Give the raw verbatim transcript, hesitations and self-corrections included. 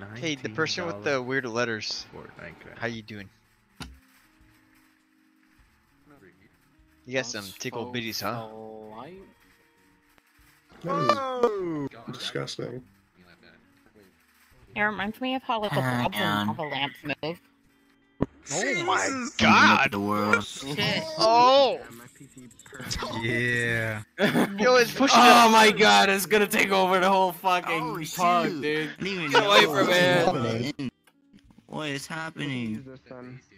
Hey, the person with the weird letters. How you doing? You got some tickle bitties, huh? That is disgusting. It reminds me of how little blobs and lava lamps move. Oh my god! The world. Shit. Oh! Yeah. Yo, it's pushing Oh up. my god, it's gonna take over the whole fucking Oh, park, shoot. dude. I didn't even Get away know from what it. was happening. What is happening?